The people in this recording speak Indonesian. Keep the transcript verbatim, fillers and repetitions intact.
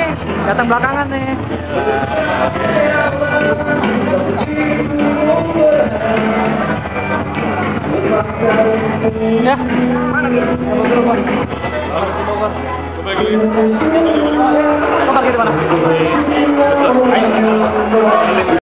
Datang belakangan nih. Ya. Mana? Kok parkir di mana?